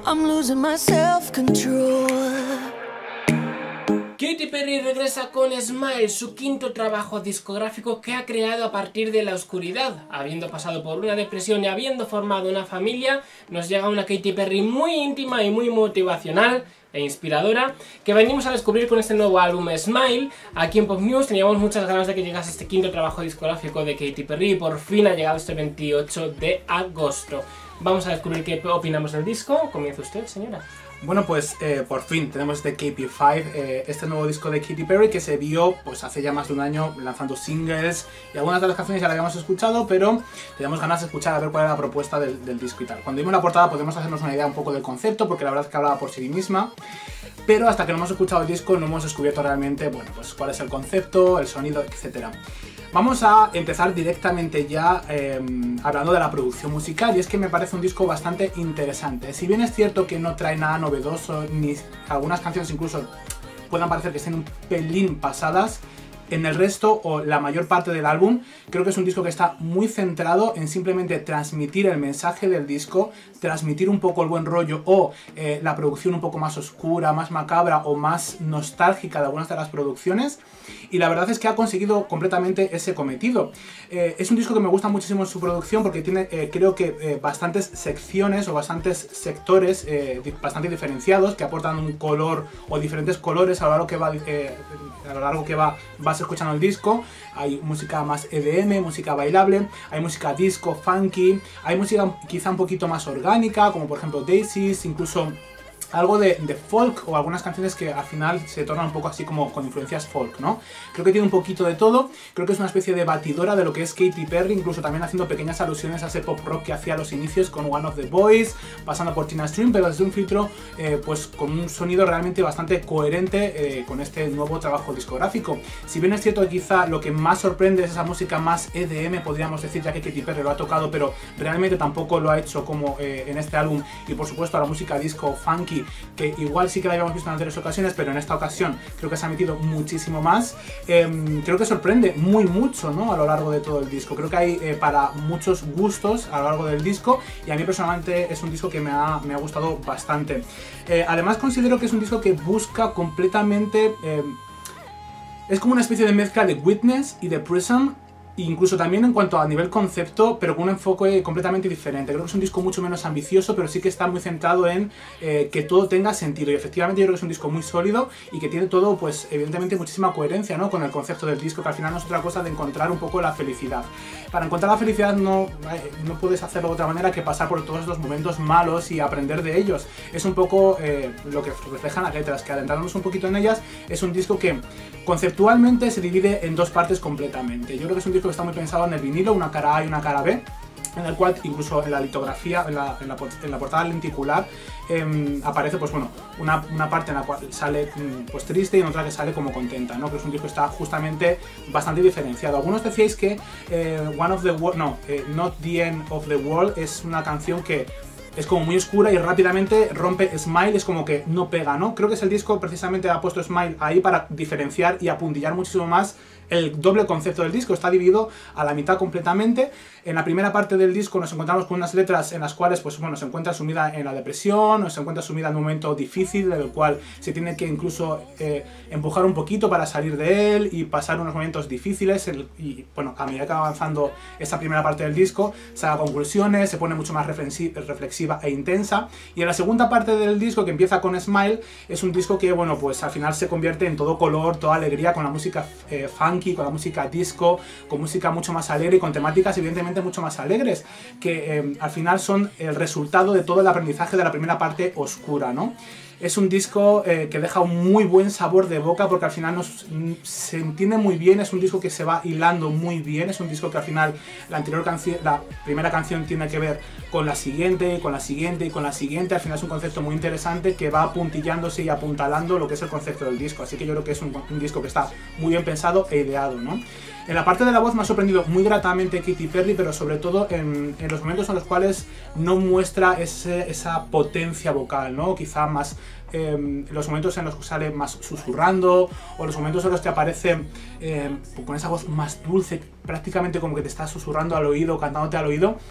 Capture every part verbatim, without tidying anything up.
I'm losing my self-control. Katy Perry regresa con Smile, su quinto trabajo discográfico que ha creado a partir de la oscuridad. Habiendo pasado por una depresión y habiendo formado una familia, nos llega una Katy Perry muy íntima y muy motivacional e inspiradora, que venimos a descubrir con este nuevo álbum Smile. Aquí en Pop News teníamos muchas ganas de que llegase este quinto trabajo discográfico de Katy Perry y por fin ha llegado este veintiocho de agosto. Vamos a descubrir qué opinamos del disco. Comienza usted, señora. Bueno, pues eh, por fin tenemos este K P cinco, eh, este nuevo disco de Katy Perry que se vio pues hace ya más de un año lanzando singles y algunas de las canciones ya las habíamos escuchado, pero teníamos ganas de escuchar a ver cuál era la propuesta del, del disco y tal. Cuando vimos la portada podemos hacernos una idea un poco del concepto, porque la verdad es que hablaba por sí misma, pero hasta que no hemos escuchado el disco no hemos descubierto realmente, bueno, pues cuál es el concepto, el sonido, etcétera. Vamos a empezar directamente ya eh, hablando de la producción musical, y es que me parece un disco bastante interesante. Si bien es cierto que no trae nada novedoso, ni algunas canciones incluso puedan parecer que estén un pelín pasadas, en el resto o la mayor parte del álbum creo que es un disco que está muy centrado en simplemente transmitir el mensaje del disco, transmitir un poco el buen rollo o eh, la producción un poco más oscura, más macabra o más nostálgica de algunas de las producciones, y la verdad es que ha conseguido completamente ese cometido. Eh, es un disco que me gusta muchísimo en su producción porque tiene eh, creo que eh, bastantes secciones o bastantes sectores eh, bastante diferenciados que aportan un color o diferentes colores a lo largo que va, eh, a lo largo que va, va escuchando el disco. Hay música más E D M, música bailable, hay música disco, funky, hay música quizá un poquito más orgánica, como por ejemplo Daisies, incluso algo de, de folk o algunas canciones que al final se tornan un poco así como con influencias folk, ¿no? Creo que tiene un poquito de todo, creo que es una especie de batidora de lo que es Katy Perry, incluso también haciendo pequeñas alusiones a ese pop rock que hacía a los inicios con One of the Boys, pasando por Tina Stream, pero desde un filtro eh, pues con un sonido realmente bastante coherente eh, con este nuevo trabajo discográfico. Si bien es cierto que quizá lo que más sorprende es esa música más E D M, podríamos decir, ya que Katy Perry lo ha tocado, pero realmente tampoco lo ha hecho como eh, en este álbum, y por supuesto la música disco funky, que igual sí que la habíamos visto en anteriores ocasiones, pero en esta ocasión creo que se ha metido muchísimo más. Eh, creo que sorprende muy mucho, ¿no? A lo largo de todo el disco. Creo que hay eh, para muchos gustos a lo largo del disco, y a mí personalmente es un disco que me ha, me ha gustado bastante. Eh, además considero que es un disco que busca completamente... Eh, es como una especie de mezcla de Witness y de Prism, incluso también en cuanto a nivel concepto, pero con un enfoque completamente diferente. Creo que es un disco mucho menos ambicioso, pero sí que está muy centrado en eh, que todo tenga sentido, y efectivamente yo creo que es un disco muy sólido y que tiene todo, pues evidentemente muchísima coherencia, ¿no? Con el concepto del disco, que al final no es otra cosa de encontrar un poco la felicidad. Para encontrar la felicidad no, no puedes hacerlo de otra manera que pasar por todos los momentos malos y aprender de ellos. Es un poco eh, lo que reflejan las letras, que adentrándonos un poquito en ellas, es un disco que conceptualmente se divide en dos partes completamente. Yo creo que es un disco que está muy pensado en el vinilo, una cara A y una cara B, en el cual incluso en la litografía, en la, en la, en la portada lenticular, eh, aparece pues bueno, una, una parte en la cual sale pues triste y en otra que sale como contenta, ¿no? Que es un disco que está justamente bastante diferenciado. Algunos decíais que eh, One of the World, no, eh, Not the End of the World es una canción que es como muy oscura y rápidamente rompe Smile, es como que no pega, ¿no? Creo que es el disco precisamente ha puesto Smile ahí para diferenciar y apuntillar muchísimo más el doble concepto del disco. Está dividido a la mitad completamente. En la primera parte del disco nos encontramos con unas letras en las cuales pues bueno, se encuentra sumida en la depresión, o se encuentra sumida en un momento difícil, en el cual se tiene que incluso eh, empujar un poquito para salir de él y pasar unos momentos difíciles, el, y bueno, a medida que va avanzando esta primera parte del disco, saca conclusiones, se pone mucho más reflexiva e intensa, y en la segunda parte del disco, que empieza con Smile, es un disco que bueno, pues al final se convierte en todo color, toda alegría, con la música eh, funky, con la música disco, con música mucho más alegre y con temáticas evidentemente mucho más alegres, que eh, al final son el resultado de todo el aprendizaje de la primera parte oscura, ¿no? Es un disco eh, que deja un muy buen sabor de boca, porque al final nos, se entiende muy bien, es un disco que se va hilando muy bien, es un disco que al final la anterior canción, la primera canción tiene que ver con la siguiente, con la siguiente y con la siguiente. Al final es un concepto muy interesante que va apuntillándose y apuntalando lo que es el concepto del disco, así que yo creo que es un, un disco que está muy bien pensado e ideado, ¿no? En la parte de la voz me ha sorprendido muy gratamente Katy Perry, pero sobre todo en, en los momentos en los cuales no muestra ese, esa potencia vocal, ¿no? Quizá más eh, los momentos en los que sale más susurrando, o los momentos en los que aparece eh, con esa voz más dulce, prácticamente como que te está susurrando al oído, cantándote al oído.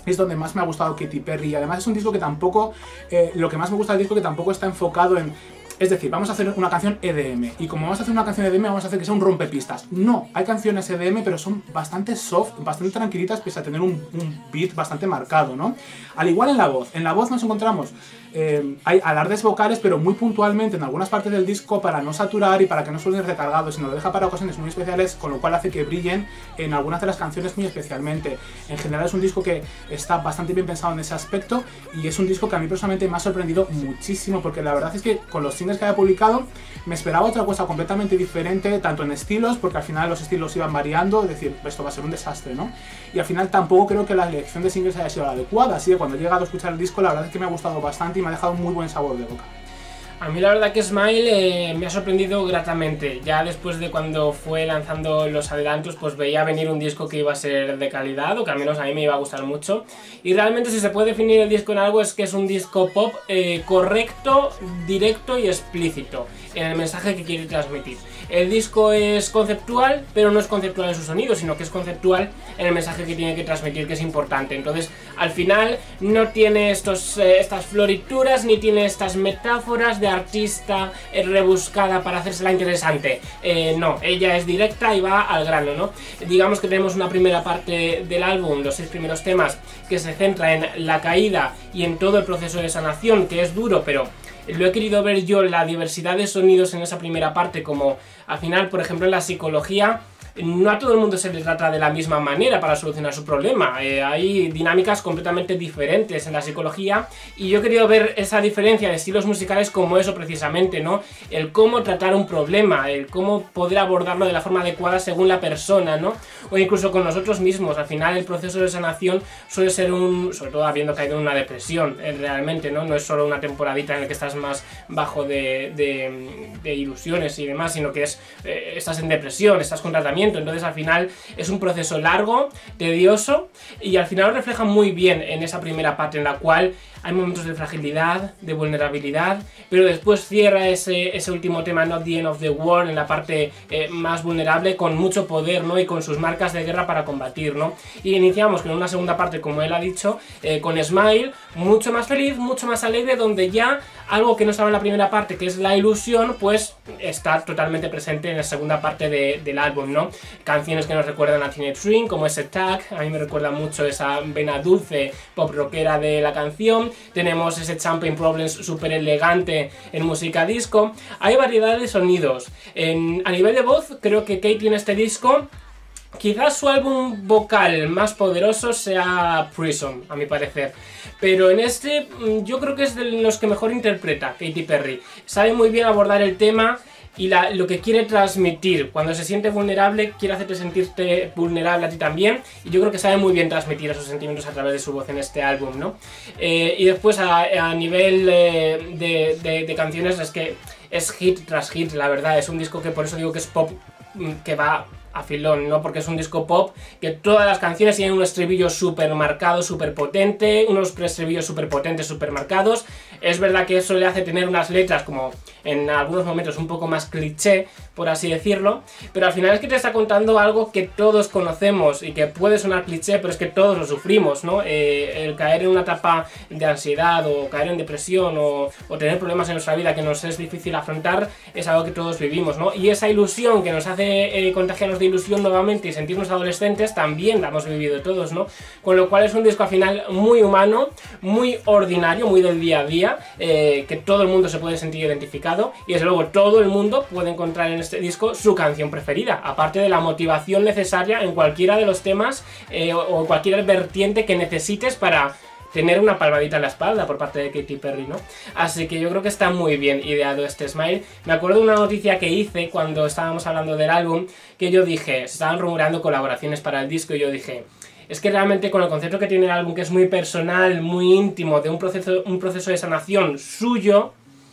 es donde más me ha gustado Katy Perry. Y además es un disco que tampoco, eh, lo que más me gusta del disco que tampoco está enfocado en... Es decir, vamos a hacer una canción E D M, y como vamos a hacer una canción E D M, vamos a hacer que sea un rompepistas. No, hay canciones E D M, pero son bastante soft, bastante tranquilitas, pese a tener un, un beat bastante marcado, ¿no? Al igual en la voz. En la voz nos encontramos... Eh, hay alardes vocales, pero muy puntualmente en algunas partes del disco para no saturar y para que no suenen recargados, sino lo deja para ocasiones muy especiales, con lo cual hace que brillen en algunas de las canciones muy especialmente. En general es un disco que está bastante bien pensado en ese aspecto, y es un disco que a mí personalmente me ha sorprendido muchísimo, porque la verdad es que con los singles que había publicado me esperaba otra cosa completamente diferente, tanto en estilos, porque al final los estilos iban variando, es decir, esto va a ser un desastre, ¿no? Y al final tampoco creo que la elección de singles haya sido la adecuada, así que cuando he llegado a escuchar el disco la verdad es que me ha gustado bastante y me ha dejado un muy buen sabor de boca. A mí la verdad que Smile eh, me ha sorprendido gratamente. Ya después de cuando fue lanzando los adelantos, pues veía venir un disco que iba a ser de calidad, o que al menos a mí me iba a gustar mucho. Y realmente, si se puede definir el disco en algo, es que es un disco pop eh, correcto, directo y explícito en el mensaje que quiere transmitir. El disco es conceptual, pero no es conceptual en su sonido, sino que es conceptual en el mensaje que tiene que transmitir, que es importante. Entonces, al final, no tiene estos, eh, estas florituras, ni tiene estas metáforas de artista eh, rebuscada para hacérsela interesante. Eh, no, ella es directa y va al grano, ¿no? Digamos que tenemos una primera parte del álbum, los seis primeros temas, que se centra en la caída y en todo el proceso de sanación, que es duro, pero lo he querido ver yo, la diversidad de sonidos en esa primera parte, como al final, por ejemplo, en la psicología, no a todo el mundo se le trata de la misma manera para solucionar su problema. Eh, hay dinámicas completamente diferentes en la psicología, y yo he querido ver esa diferencia de estilos musicales como eso precisamente, ¿no? El cómo tratar un problema, el cómo poder abordarlo de la forma adecuada según la persona, ¿no? O incluso con nosotros mismos. Al final el proceso de sanación suele ser un... sobre todo habiendo caído en una depresión, eh, realmente, ¿no? No es solo una temporadita en la que estás más bajo de, de, de ilusiones y demás, sino que es eh, estás en depresión, estás con tratamiento. Entonces al final es un proceso largo, tedioso, y al final lo refleja muy bien en esa primera parte, en la cual hay momentos de fragilidad, de vulnerabilidad, pero después cierra ese, ese último tema, Not the End of the World, en la parte eh, más vulnerable, con mucho poder, ¿no? Y con sus marcas de guerra para combatir, ¿no? Y iniciamos con una segunda parte, como él ha dicho, eh, con Smile, mucho más feliz, mucho más alegre, donde ya algo que no estaba en la primera parte, que es la ilusión, pues está totalmente presente en la segunda parte de, del álbum, ¿no? Canciones que nos recuerdan a Teenage Dream, como ese Tag, a mí me recuerda mucho esa vena dulce pop rockera de la canción. Tenemos ese Champagne Problems súper elegante en música disco. Hay variedad de sonidos. En, a nivel de voz, creo que Katy en este disco, quizás su álbum vocal más poderoso sea Prison, a mi parecer. Pero en este, yo creo que es de los que mejor interpreta Katy Perry. Sabe muy bien abordar el tema y la, lo que quiere transmitir. Cuando se siente vulnerable, quiere hacerte sentirte vulnerable a ti también, y yo creo que sabe muy bien transmitir esos sentimientos a través de su voz en este álbum, ¿no? Eh, y después a, a nivel eh, de, de, de canciones, es que es hit tras hit, la verdad. Es un disco que por eso digo que es pop, que va a filón, ¿no? Porque es un disco pop que todas las canciones tienen un estribillo súper marcado, súper potente, unos preestribillos súper potentes, súper marcados. Es verdad que eso le hace tener unas letras como en algunos momentos un poco más cliché, por así decirlo, pero al final es que te está contando algo que todos conocemos y que puede sonar cliché, pero es que todos lo sufrimos, ¿no? Eh, el caer en una etapa de ansiedad, o caer en depresión, o, o tener problemas en nuestra vida que nos es difícil afrontar, es algo que todos vivimos, ¿no? Y esa ilusión que nos hace eh, contagiarnos de ilusión nuevamente y sentirnos adolescentes, también la hemos vivido todos, ¿no? Con lo cual es un disco al final muy humano, muy ordinario, muy del día a día, eh, que todo el mundo se puede sentir identificado, y desde luego todo el mundo puede encontrar en este disco su canción preferida, aparte de la motivación necesaria en cualquiera de los temas eh, o, o cualquier vertiente que necesites para tener una palmadita en la espalda por parte de Katy Perry, ¿no? Así que yo creo que está muy bien ideado este Smile. Me acuerdo de una noticia que hice cuando estábamos hablando del álbum, que yo dije, se estaban rumorando colaboraciones para el disco, y yo dije, es que realmente con el concepto que tiene el álbum, que es muy personal, muy íntimo, de un proceso, un proceso de sanación suyo,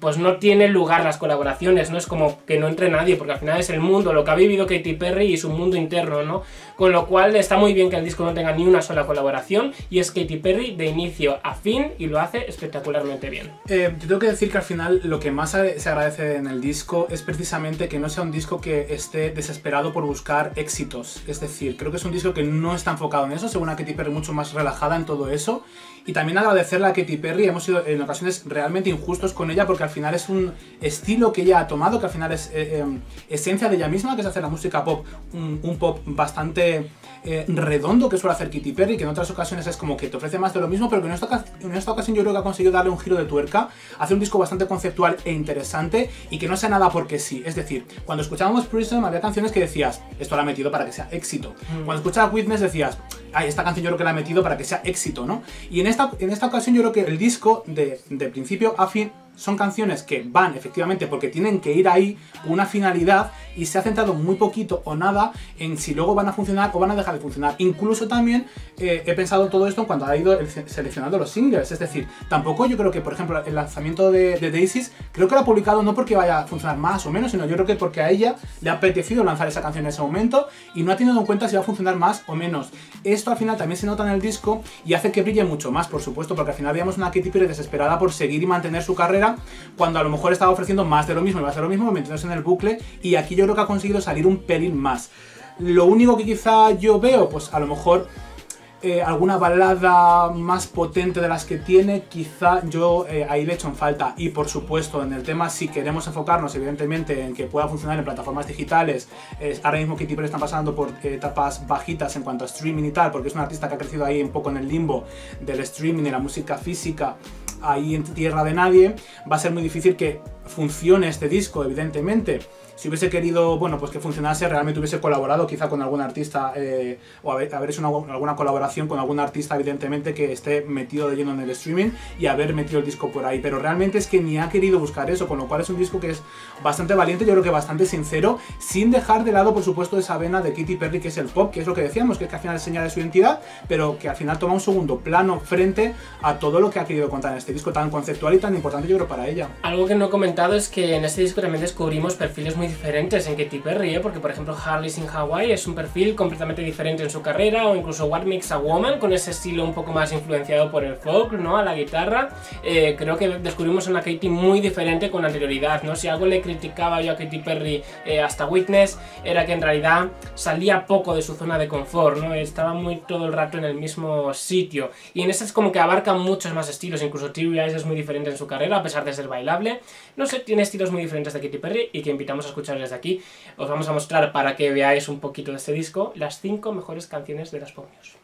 pues no tiene lugar las colaboraciones, no es como que no entre nadie, porque al final es el mundo, lo que ha vivido Katy Perry y su mundo interno, ¿no? Con lo cual está muy bien que el disco no tenga ni una sola colaboración, y es Katy Perry de inicio a fin y lo hace espectacularmente bien. Eh, yo tengo que decir que al final lo que más se agradece en el disco es precisamente que no sea un disco que esté desesperado por buscar éxitos, es decir, creo que es un disco que no está enfocado en eso, según a Katy Perry mucho más relajada en todo eso. Y también agradecerle a Katy Perry, hemos sido en ocasiones realmente injustos con ella porque al final es un estilo que ella ha tomado, que al final es eh, eh, esencia de ella misma, que es hacer la música pop, un, un pop bastante eh, redondo que suele hacer Katy Perry, que en otras ocasiones es como que te ofrece más de lo mismo, pero que en esta, en esta ocasión yo creo que ha conseguido darle un giro de tuerca, hacer un disco bastante conceptual e interesante y que no sea nada porque sí. Es decir, cuando escuchábamos Prism había canciones que decías, esto lo ha metido para que sea éxito. Mm. Cuando escuchabas Witness decías, ay, esta canción yo creo que la ha metido para que sea éxito, ¿no? Y en esta, en esta ocasión yo creo que el disco, de, de principio a fin, son canciones que van efectivamente porque tienen que ir ahí con una finalidad y se ha centrado muy poquito o nada en si luego van a funcionar o van a dejar de funcionar. Incluso también eh, he pensado todo esto en cuanto ha ido el, seleccionando los singles, es decir, tampoco yo creo que, por ejemplo, el lanzamiento de, de Daisies, creo que lo ha publicado no porque vaya a funcionar más o menos, sino yo creo que porque a ella le ha apetecido lanzar esa canción en ese momento y no ha tenido en cuenta si va a funcionar más o menos. Esto al final también se nota en el disco y hace que brille mucho más, por supuesto, porque al final veíamos una Katy Perry desesperada por seguir y mantener su carrera, cuando a lo mejor estaba ofreciendo más de lo mismo y va a ser lo mismo, metiéndose en el bucle, y aquí yo creo que ha conseguido salir un pelín más. Lo único que quizá yo veo, pues a lo mejor eh, alguna balada más potente de las que tiene, quizá yo eh, ahí le echo en falta. Y por supuesto, en el tema, si queremos enfocarnos evidentemente en que pueda funcionar en plataformas digitales, eh, ahora mismo Katy Perry está pasando por eh, etapas bajitas en cuanto a streaming y tal, porque es una artista que ha crecido ahí un poco en el limbo del streaming y la música física, ahí en tierra de nadie, va a ser muy difícil que funcione este disco, evidentemente. Si hubiese querido, bueno, pues que funcionase, realmente hubiese colaborado quizá con algún artista eh, o haber, haber hecho una, alguna colaboración con algún artista, evidentemente, que esté metido de lleno en el streaming y haber metido el disco por ahí. Pero realmente es que ni ha querido buscar eso, con lo cual es un disco que es bastante valiente, yo creo que bastante sincero, sin dejar de lado, por supuesto, esa vena de Katy Perry, que es el pop, que es lo que decíamos, que es que al final es señal de su identidad, pero que al final toma un segundo plano frente a todo lo que ha querido contar en este disco tan conceptual y tan importante, yo creo, para ella. Algo que no he comentado es que en este disco también descubrimos perfiles muy diferentes en Katy Perry, ¿eh? Porque por ejemplo Harley's in Hawaii es un perfil completamente diferente en su carrera, o incluso What Makes a Woman, con ese estilo un poco más influenciado por el folk, ¿no? A la guitarra. Eh, creo que descubrimos una Katy muy diferente con anterioridad, ¿no? Si algo le criticaba yo a Katy Perry eh, hasta Witness, era que en realidad salía poco de su zona de confort, ¿no? Estaba muy todo el rato en el mismo sitio, y en este es como que abarca muchos más estilos, incluso Teary Eyes es muy diferente en su carrera, a pesar de ser bailable. No sé, tiene estilos muy diferentes de Katy Perry y que invitamos a escuchar desde aquí. Os vamos a mostrar, para que veáis un poquito de este disco, las cinco mejores canciones de las Pop News.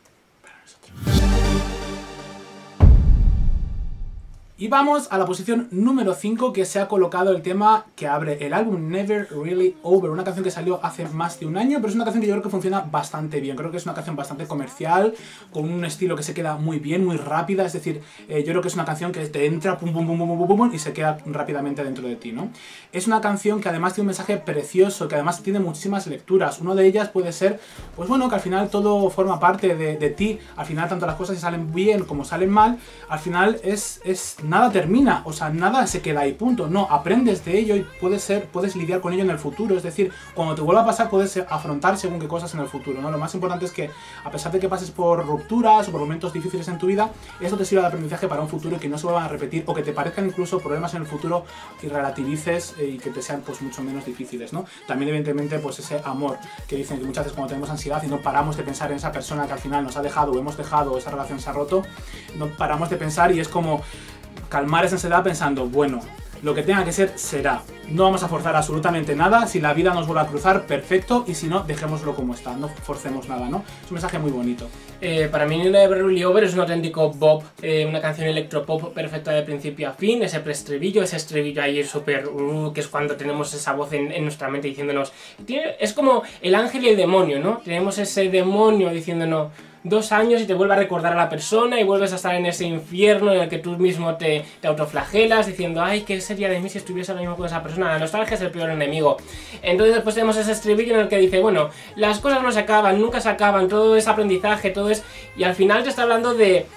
Y vamos a la posición número cinco, que se ha colocado el tema que abre el álbum Never Really Over, una canción que salió hace más de un año, pero es una canción que yo creo que funciona bastante bien. Creo que es una canción bastante comercial, con un estilo que se queda muy bien, muy rápida, es decir, eh, yo creo que es una canción que te entra pum pum pum pum pum pum y se queda rápidamente dentro de ti, ¿no? Es una canción que además tiene un mensaje precioso, que además tiene muchísimas lecturas. Una de ellas puede ser, pues bueno, que al final todo forma parte de, de ti, al final tanto las cosas que salen bien como salen mal, al final es... es nada termina, o sea, nada se queda ahí, punto. No, aprendes de ello y puedes ser, puedes lidiar con ello en el futuro. Es decir, cuando te vuelva a pasar puedes afrontar según qué cosas en el futuro, ¿no? Lo más importante es que, a pesar de que pases por rupturas o por momentos difíciles en tu vida, esto te sirva de aprendizaje para un futuro y que no se vuelvan a repetir, o que te parezcan incluso problemas en el futuro y relativices eh, y que te sean pues mucho menos difíciles, ¿no? También evidentemente pues ese amor que dicen que muchas veces cuando tenemos ansiedad y no paramos de pensar en esa persona que al final nos ha dejado o hemos dejado, o esa relación se ha roto, no paramos de pensar y es como calmar esa ansiedad pensando, bueno, lo que tenga que ser, será. No vamos a forzar absolutamente nada. Si la vida nos vuelve a cruzar, perfecto. Y si no, dejémoslo como está. No forcemos nada, ¿no? Es un mensaje muy bonito. Eh, para mí, Never Really Over es un auténtico bop. Eh, una canción electropop perfecta de principio a fin. Ese preestribillo, ese estribillo ahí súper... Uh, que es cuando tenemos esa voz en, en nuestra mente diciéndonos... Tiene, es como el ángel y el demonio, ¿no? Tenemos ese demonio diciéndonos... dos años y te vuelve a recordar a la persona y vuelves a estar en ese infierno en el que tú mismo te, te autoflagelas diciendo, ay, ¿qué sería de mí si estuviese ahora mismo con esa persona? La nostalgia es el peor enemigo. Entonces después tenemos ese estribillo en el que dice, bueno, las cosas no se acaban, nunca se acaban, todo es aprendizaje, todo es... Y al final te está hablando de...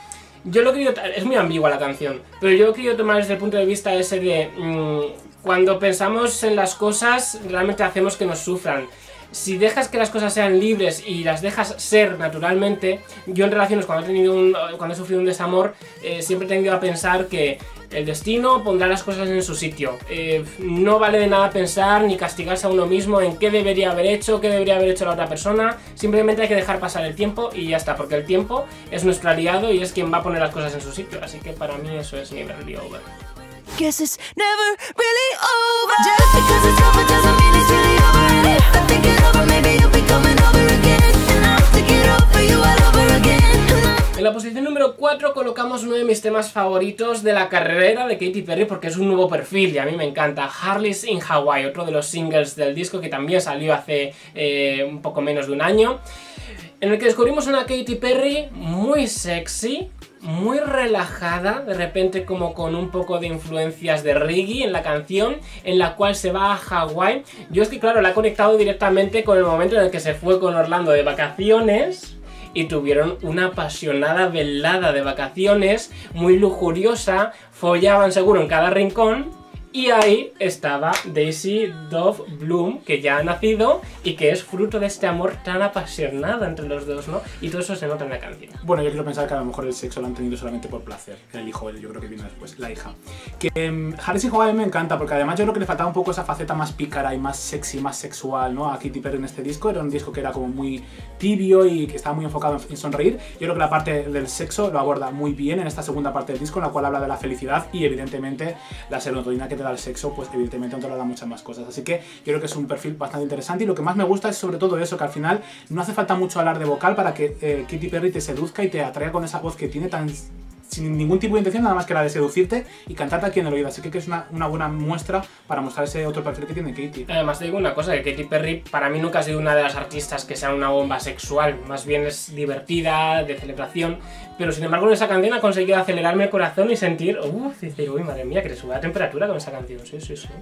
yo lo he querido, es muy ambigua la canción, pero yo he querido tomar desde el punto de vista ese de mmm, cuando pensamos en las cosas realmente hacemos que nos sufran. Si dejas que las cosas sean libres y las dejas ser naturalmente, yo en relaciones cuando he, tenido un, cuando he sufrido un desamor, eh, siempre he tendido a pensar que el destino pondrá las cosas en su sitio. Eh, no vale de nada pensar ni castigarse a uno mismo en qué debería haber hecho, qué debería haber hecho la otra persona. Simplemente hay que dejar pasar el tiempo y ya está, porque el tiempo es nuestro aliado y es quien va a poner las cosas en su sitio. Así que para mí eso es Never Really Over. Guess it's never really over. Just because it's over doesn't mean it's really over. And if I think it over, maybe you'll be coming over again. And I'll think it over you all over again. En la posición número cuatro colocamos uno de mis temas favoritos de la carrera de Katy Perry porque es un nuevo perfil y a mí me encanta. Harley's in Hawaii, otro de los singles del disco que también salió hace eh, un poco menos de un año, en el que descubrimos una Katy Perry muy sexy, muy relajada, de repente como con un poco de influencias de reggae en la canción, en la cual se va a Hawái. Yo es que claro, la he conectado directamente con el momento en el que se fue con Orlando de vacaciones y tuvieron una apasionada velada de vacaciones, muy lujuriosa, follaban seguro en cada rincón. Y ahí estaba Daisy Dove Bloom, que ya ha nacido y que es fruto de este amor tan apasionado entre los dos, ¿no? Y todo eso se nota en la canción. Bueno, yo quiero pensar que a lo mejor el sexo lo han tenido solamente por placer. El hijo, yo creo que vino después, la hija. Que um, Harley's in Hawaii me encanta, porque además yo creo que le faltaba un poco esa faceta más pícara y más sexy, más sexual, ¿no? A Katy Perry en este disco. Era un disco que era como muy tibio y que estaba muy enfocado en sonreír. Yo creo que la parte del sexo lo aborda muy bien en esta segunda parte del disco, en la cual habla de la felicidad y evidentemente la serotonina que te da el sexo, pues evidentemente no te da muchas más cosas. Así que yo creo que es un perfil bastante interesante y lo que más me gusta es sobre todo eso, que al final no hace falta mucho hablar de vocal para que eh, Katy Perry te seduzca y te atraiga con esa voz que tiene tan sin ningún tipo de intención, nada más que la de seducirte y cantarte aquí en el oído. Así que es una, una buena muestra para mostrar ese otro perfil que tiene Katy. Además te digo una cosa, que Katy Perry para mí nunca ha sido una de las artistas que sea una bomba sexual, más bien es divertida, de celebración, pero sin embargo en esa canción ha conseguido acelerarme el corazón y sentir, uff, dice, uy, madre mía, que le sube la temperatura con esa canción, sí, sí, sí.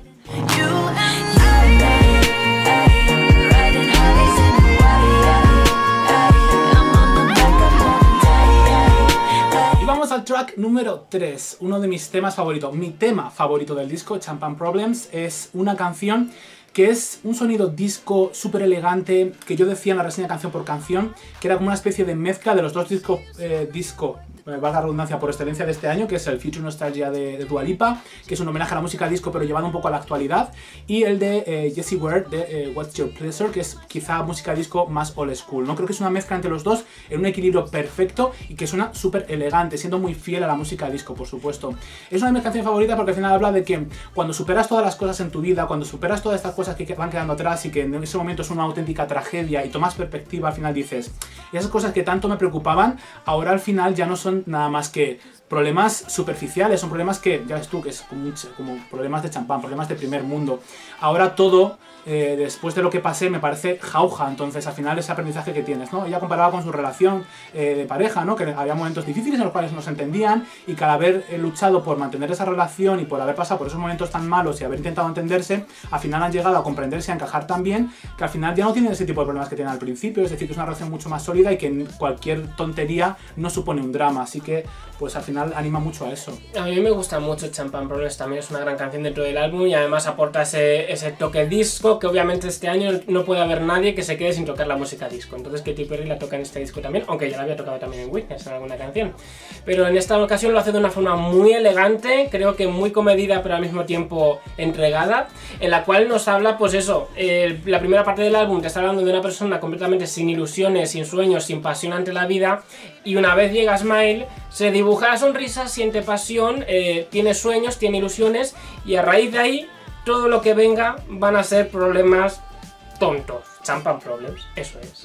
Vamos al track número tres, uno de mis temas favoritos, mi tema favorito del disco, Champagne Problems. Es una canción que es un sonido disco súper elegante, que yo decía en la reseña canción por canción, que era como una especie de mezcla de los dos discos, eh, disco, eh, valga la redundancia, por excelencia de este año, que es el Future Nostalgia de, de Dua Lipa, que es un homenaje a la música disco pero llevado un poco a la actualidad, y el de eh, Jessie Ware de eh, What's Your Pleasure, que es quizá música disco más old school, ¿no? Creo que es una mezcla entre los dos en un equilibrio perfecto y que suena súper elegante, siendo muy fiel a la música disco, por supuesto. Es una de mis canciones favoritas porque al final habla de que cuando superas todas las cosas en tu vida, cuando superas todas estas cosas cosas que van quedando atrás y que en ese momento es una auténtica tragedia y tomas perspectiva, al final dices, esas cosas que tanto me preocupaban, ahora al final ya no son nada más que problemas superficiales, son problemas que, ya ves tú, que es como, como problemas de champán, problemas de primer mundo. Ahora todo, eh, después de lo que pasé, me parece jauja, entonces al final ese aprendizaje que tienes, ¿no? Ella comparaba con su relación eh, de pareja, ¿no? Que había momentos difíciles en los cuales no se entendían y que al haber eh, luchado por mantener esa relación y por haber pasado por esos momentos tan malos y haber intentado entenderse, al final han llegado a comprenderse y a encajar tan bien que al final ya no tienen ese tipo de problemas que tienen al principio, es decir, que es una relación mucho más sólida y que cualquier tontería no supone un drama, así que pues al final anima mucho a eso. A mí me gusta mucho Champagne Problems, también es una gran canción dentro del álbum y además aporta ese, ese toque disco que obviamente este año no puede haber nadie que se quede sin tocar la música disco, entonces Katy Perry la toca en este disco también, aunque ya la había tocado también en Witness en alguna canción, pero en esta ocasión lo hace de una forma muy elegante, creo que muy comedida pero al mismo tiempo entregada, en la cual nos habla pues eso, eh, la primera parte del álbum te está hablando de una persona completamente sin ilusiones, sin sueños, sin pasión ante la vida, y una vez llega Smile se dibuja la sonrisa, siente pasión, eh, tiene sueños, tiene ilusiones y a raíz de ahí todo lo que venga van a ser problemas tontos. Champagne Problems, eso es.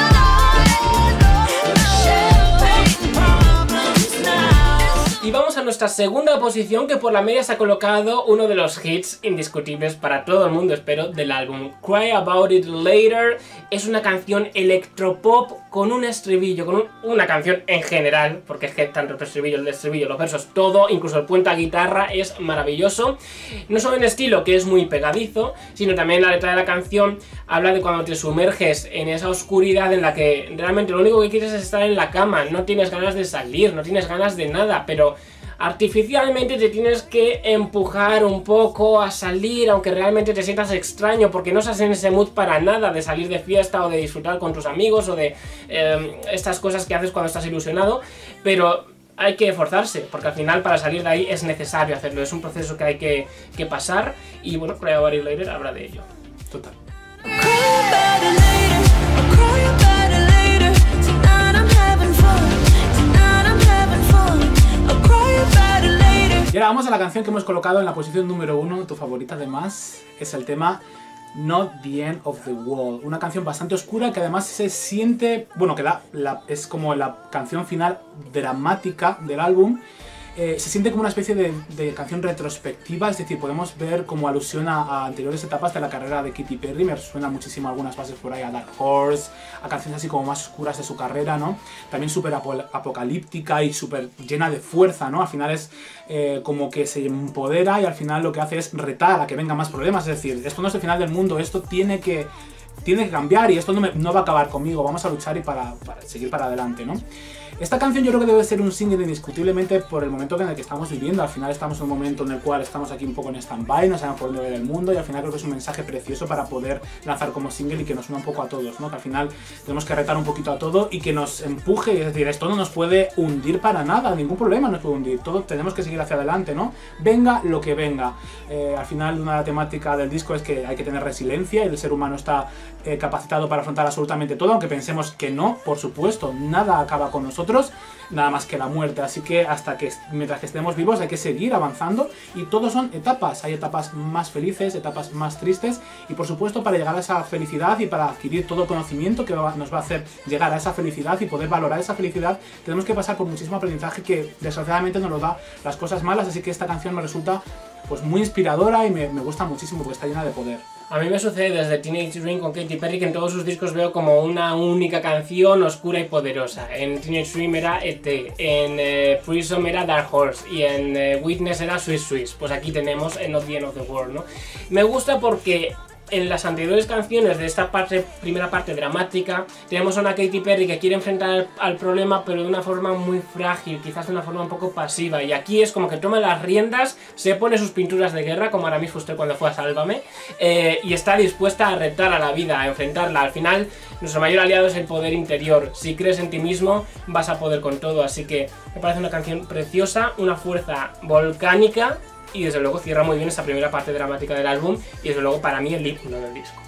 Y vamos a nuestro nuestra segunda posición, que por la media se ha colocado uno de los hits indiscutibles para todo el mundo, espero, del álbum. Cry About It Later es una canción electropop con un estribillo, con un, una canción en general, porque es que tanto el estribillo, el estribillo, los versos, todo, incluso el puente a guitarra es maravilloso. No solo en estilo, que es muy pegadizo, sino también la letra de la canción habla de cuando te sumerges en esa oscuridad en la que realmente lo único que quieres es estar en la cama, no tienes ganas de salir, no tienes ganas de nada, pero artificialmente te tienes que empujar un poco a salir, aunque realmente te sientas extraño porque no estás en ese mood para nada de salir de fiesta o de disfrutar con tus amigos o de eh, estas cosas que haces cuando estás ilusionado, pero hay que esforzarse, porque al final para salir de ahí es necesario hacerlo, es un proceso que hay que, que pasar, y bueno, Cry About It Later habla de ello. Total. Y ahora vamos a la canción que hemos colocado en la posición número uno, tu favorita además, es el tema Not the End of the World. Una canción bastante oscura que además se siente, bueno, que la, la, es como la canción final dramática del álbum. Eh, se siente como una especie de, de canción retrospectiva, es decir, podemos ver como alusión a, a anteriores etapas de la carrera de Katy Perry. Me suena muchísimo algunas bases por ahí a Dark Horse, a canciones así como más oscuras de su carrera, ¿no? También súper apocalíptica y súper llena de fuerza, ¿no? Al final es eh, como que se empodera y al final lo que hace es retar a que vengan más problemas, es decir, esto no es el final del mundo, esto tiene que... tiene que cambiar y esto no, me, no va a acabar conmigo, vamos a luchar y para, para seguir para adelante, ¿no? Esta canción yo creo que debe ser un single indiscutiblemente por el momento en el que estamos viviendo. Al final estamos en un momento en el cual estamos aquí un poco en stand-by, no sabemos por dónde ver el mundo, y al final creo que es un mensaje precioso para poder lanzar como single y que nos una un poco a todos, ¿no? Que al final tenemos que retar un poquito a todo y que nos empuje, es decir, esto no nos puede hundir para nada, ningún problema nos puede hundir, todo tenemos que seguir hacia adelante, ¿no? Venga lo que venga. Eh, al final una temática del disco es que hay que tener resiliencia y el ser humano está eh, capacitado para afrontar absolutamente todo, aunque pensemos que no, por supuesto, nada acaba con nosotros, nada más que la muerte, así que hasta que mientras que estemos vivos hay que seguir avanzando y todo son etapas, hay etapas más felices, etapas más tristes y por supuesto para llegar a esa felicidad y para adquirir todo el conocimiento que nos va a hacer llegar a esa felicidad y poder valorar esa felicidad tenemos que pasar por muchísimo aprendizaje que desgraciadamente nos lo da las cosas malas, así que esta canción me resulta pues muy inspiradora y me, me gusta muchísimo porque está llena de poder. A mí me sucede desde Teenage Dream con Katy Perry que en todos sus discos veo como una única canción oscura y poderosa. En Teenage Dream era E T, en eh, Prism era Dark Horse y en eh, Witness era Swiss Swiss. Pues aquí tenemos en Not the End of the World, ¿no? Me gusta porque en las anteriores canciones de esta parte, primera parte dramática, tenemos a una Katy Perry que quiere enfrentar al, al problema pero de una forma muy frágil, quizás de una forma un poco pasiva, y aquí es como que toma las riendas, se pone sus pinturas de guerra, como ahora mismo usted cuando fue a Sálvame, eh, y está dispuesta a retar a la vida, a enfrentarla. Al final, nuestro mayor aliado es el poder interior. Si crees en ti mismo, vas a poder con todo, así que me parece una canción preciosa, una fuerza volcánica, y desde luego cierra muy bien esta primera parte dramática del álbum y desde luego para mí el himno del disco.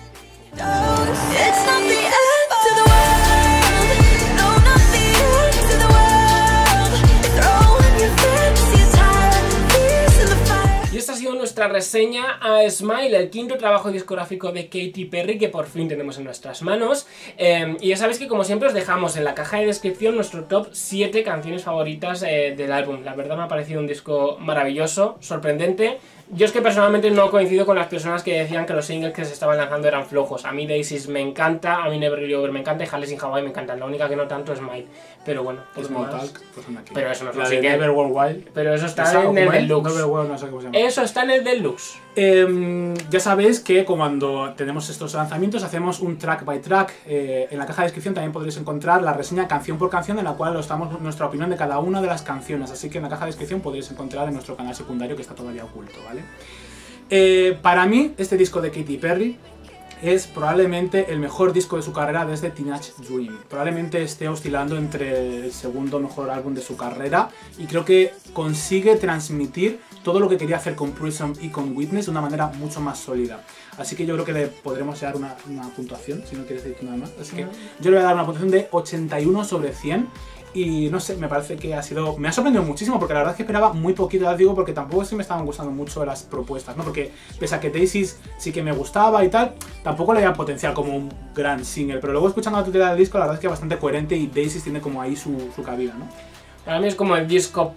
Y esta ha sido nuestra reseña a Smile, el quinto trabajo discográfico de Katy Perry que por fin tenemos en nuestras manos. Eh, y ya sabéis que como siempre os dejamos en la caja de descripción nuestro top siete canciones favoritas eh, del álbum. La verdad me ha parecido un disco maravilloso, sorprendente. Yo es que personalmente no coincido con las personas que decían que los singles que se estaban lanzando eran flojos. A mí Daisies me encanta, a mí Never Really Over me encanta y Hales in Hawaii me encantan. La única que no tanto es Smile. Pero bueno, es más... Talk, pues aquí. Pero eso no es la un de single. Never Worldwide. Pero eso está en el deluxe. Never World, no sé cómo se llama. Eso está en el deluxe. Eh, ya sabéis que cuando tenemos estos lanzamientos hacemos un track by track. Eh, en la caja de descripción también podréis encontrar la reseña canción por canción en la cual os damos nuestra opinión de cada una de las canciones. Así que en la caja de descripción podréis encontrar en nuestro canal secundario que está todavía oculto, ¿vale? Eh, para mí, este disco de Katy Perry es probablemente el mejor disco de su carrera desde Teenage Dream. Probablemente esté oscilando entre el segundo mejor álbum de su carrera y creo que consigue transmitir todo lo que quería hacer con Prism y con Witness de una manera mucho más sólida. Así que yo creo que le podremos dar una, una puntuación, si no quieres decir nada más. Así que yo le voy a dar una puntuación de ochenta y uno sobre cien. Y no sé, me parece que ha sido... Me ha sorprendido muchísimo porque la verdad es que esperaba muy poquito, ya os digo, porque tampoco es que me estaban gustando mucho las propuestas, ¿no? Porque pese a que Daisies sí que me gustaba y tal, tampoco le veía potencial como un gran single. Pero luego escuchando la totalidad del disco, la verdad es que es bastante coherente y Daisies tiene como ahí su, su cabida, ¿no? Para mí es como el disco pop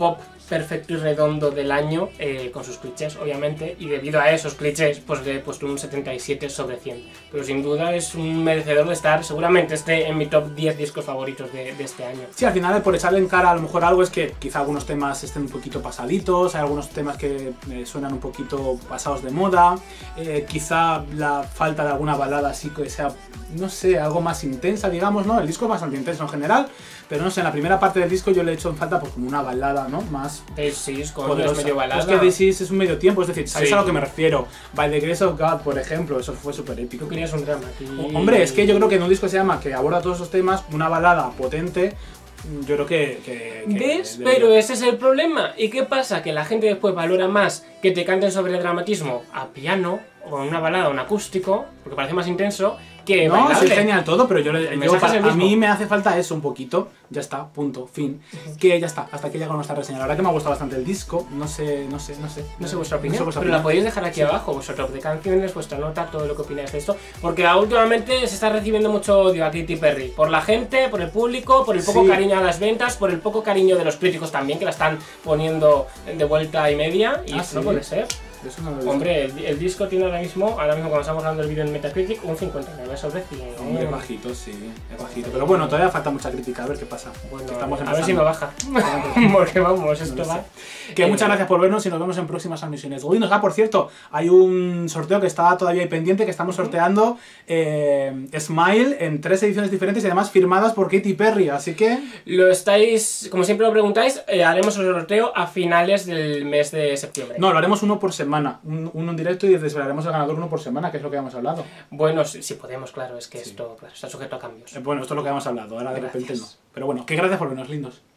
perfecto y redondo del año, eh, con sus clichés, obviamente, y debido a esos clichés, pues le he puesto un setenta y siete sobre cien. Pero sin duda es un merecedor de estar, seguramente esté en mi top diez discos favoritos de, de este año. Sí, al final, por echarle en cara a lo mejor algo es que quizá algunos temas estén un poquito pasaditos, hay algunos temas que eh, suenan un poquito pasados de moda, eh, quizá la falta de alguna balada así que sea, no sé, algo más intensa, digamos, ¿no? El disco es bastante intenso en general, pero no sé, en la primera parte del disco yo le he hecho en falta pues como una balada, ¿no? Más This Is, con poderosa. es medio balada. Es que This Is es un medio tiempo, es decir, ¿sabéis Sí. a lo que me refiero? By the Grace of God, por ejemplo, eso fue súper épico. Tú querías un drama aquí. Hombre, es que yo creo que en un disco se llama que aborda todos esos temas, una balada potente, yo creo que... que, que ¿Ves? debería. Pero ese es el problema. ¿Y qué pasa? Que la gente después valora más que te canten sobre el dramatismo a piano o en una balada o un acústico, porque parece más intenso, que No, bailable. sí, es genial todo, pero yo, le- El yo mensaje para- es el a mismo. mí me hace falta eso un poquito, ya está, punto, fin. Que ya está, hasta aquí llega nuestra reseña. La verdad que me ha gustado bastante el disco, no sé, no sé, no sé. No sé vuestra opinión, No sé vuestra pero la opinión. podéis dejar aquí abajo, vuestro top de canciones, vuestra nota, todo lo que opináis de esto, porque ah, últimamente se está recibiendo mucho odio a Katy Perry, por la gente, por el público, por el poco Sí. cariño a las ventas, por el poco cariño de los críticos también, que la están poniendo de vuelta y media, y Ah, eso no ¿sí? puede ser. Eso no lo he visto. Hombre, el, el disco tiene ahora mismo, ahora mismo cuando estamos hablando del vídeo en Metacritic, un cincuenta y nueve sobre cien. Hombre, es bajito, sí, es bajito. Pero bueno, todavía falta mucha crítica, a ver qué pasa. Bueno, Que estamos a ver si me empezando. baja. Porque vamos, esto No lo va. sé. Que Eh, muchas gracias por vernos y nos vemos en próximas transmisiones. Uy, nos da, por cierto, hay un sorteo que está todavía ahí pendiente, que estamos sorteando eh, Smile en tres ediciones diferentes y además firmadas por Katy Perry, así que... Lo estáis, como siempre lo preguntáis, eh, haremos el sorteo a finales del mes de septiembre. No, lo haremos uno por semana, un- uno en directo y desvelaremos el ganador uno por semana, que es lo que hemos hablado. Bueno, si, si podemos, claro, es que Sí. esto claro, está sujeto a cambios. Eh, Bueno, esto es lo que hemos hablado, ahora de repente no. Gracias. Pero bueno, que gracias por vernos, lindos.